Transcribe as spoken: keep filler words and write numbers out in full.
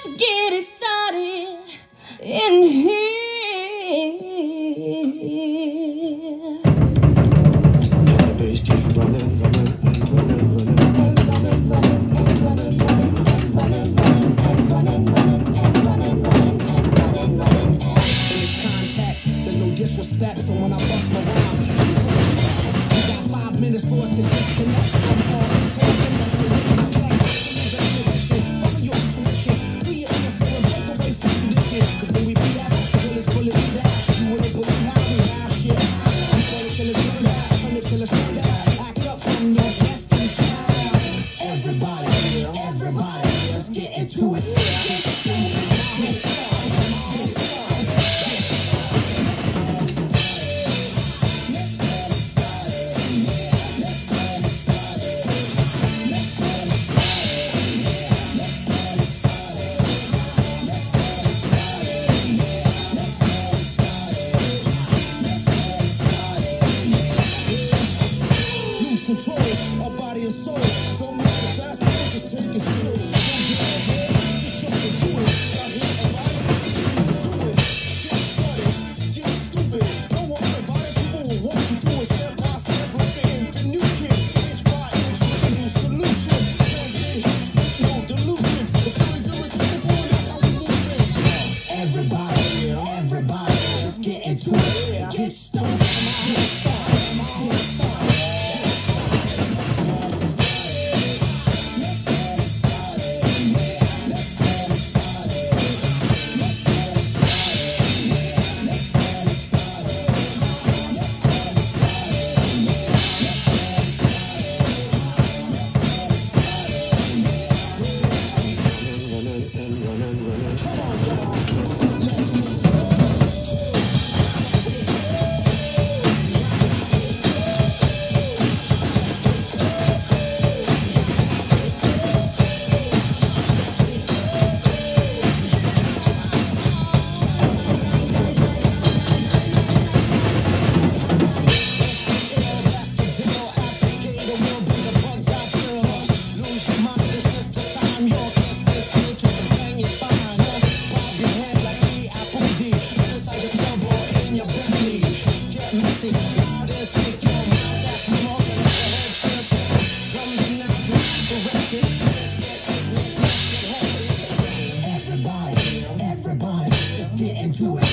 Let's get it started in here. The bass keeps running, running, and running, running, and running, running, and running, running, and running, running, and running, running, and running, running, and running, running, and It's context, there's no disrespect, so when I bust my rhyme, you got five minutes for us to disconnect. I'm all talking, follow your intuition, free your answer and break away from tradition. Cause when we be that, well it's fully be that. You wouldn't believe how we have shit. I'm gonna till it's turned out, turn it till it's turned out. Act up from your destiny style. Everybody, everybody, let's get into it. Control our body and soul. Don't make it fast, make it take it slow. Don't get ahead, just jump into it. Got hit a lot of things to do it. Get started, get stupid. Don't want nobody, people will walk you through it. Step by step, looking into new kids. Inch by inch, looking new solutions. Don't get hit, no delusion. The feelings are irresistible, that's how we move it. Everybody, everybody, let's get into it. Get started, get started, get started. Everybody, everybody, let's get into it.